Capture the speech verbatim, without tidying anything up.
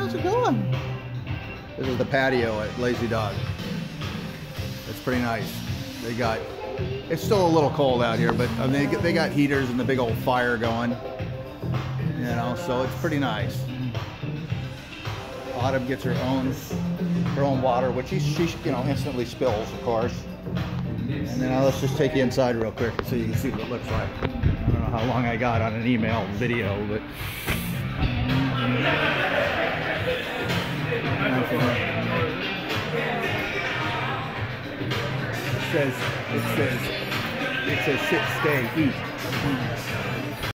how's it going? This is the patio at Lazy Dog. It's pretty nice. They got, it's still a little cold out here, but I mean, they, they got heaters and the big old fire going. You know, so it's pretty nice. Autumn gets her own, her own water, which she, she you know, instantly spills, of course. And then uh, let's just take you inside real quick so you can see what it looks like. I don't know how long I got on an email video, but it says, it says, it says sit, stay, eat.